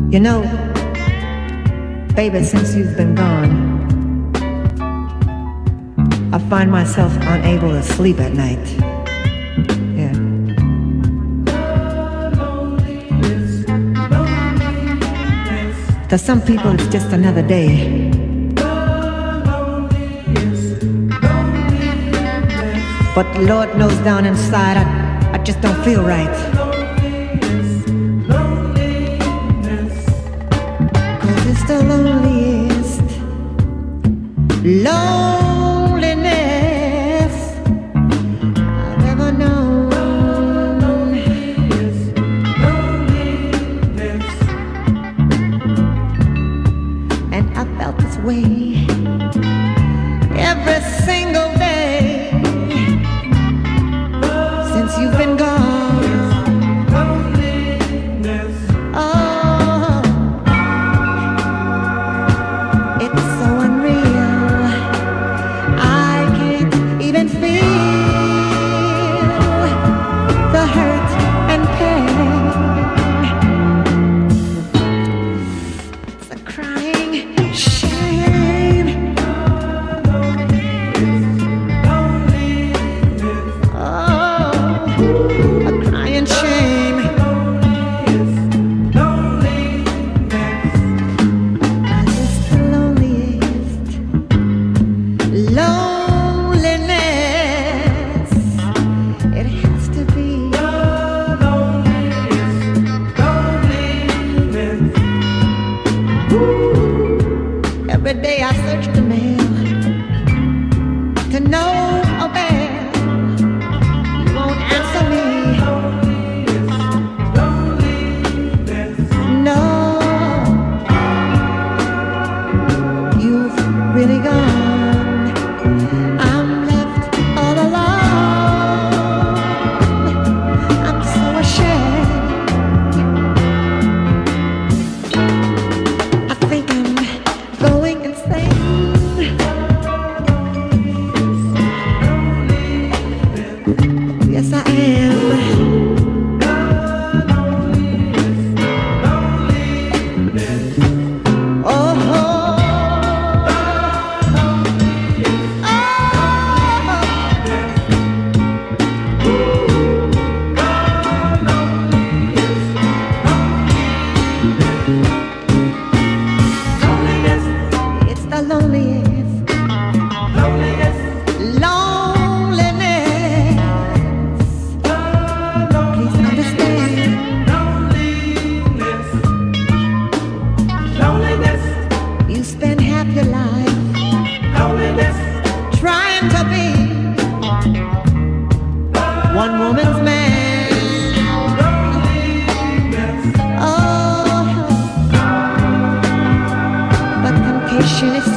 You know, baby, since you've been gone, I find myself unable to sleep at night. Yeah. 'Cause some people it's just another day. But Lord knows down inside I just don't feel right. 'Cause it's the loneliest loneliness I've ever known. And I felt this way every single day since you've been gone. Oh, it's so unreal. I can't even feel the hurt and pain. It's a crying shame. A crying shame. 'Cause it's the loneliest loneliness. It has to be. Every day I search the mail to no avail. You won't answer me. No, you've really gone. I'm left all alone. I'm so ashamed. I think I'm going insane. Yes, I am. It's the loneliest loneliness. Please understand. You spend half your life trying to be one woman's man. Oh, but temptation is